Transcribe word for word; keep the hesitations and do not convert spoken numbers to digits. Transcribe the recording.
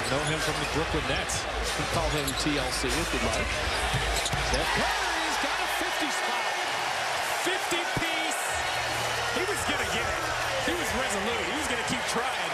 Know him from the Brooklyn Nets. You can call him T L C if you'd like. Steph Curry's got a fifty spot. fifty piece. He was going to get it. He was resolute. He was going to keep trying.